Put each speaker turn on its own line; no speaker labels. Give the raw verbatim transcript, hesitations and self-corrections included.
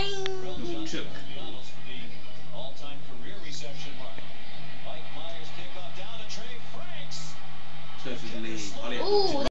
Dang.
Little chip.
All-time career reception mark. Mike Myers kickoff down to Trey Franks.
Touch his leg. All they have to do is
Ooh.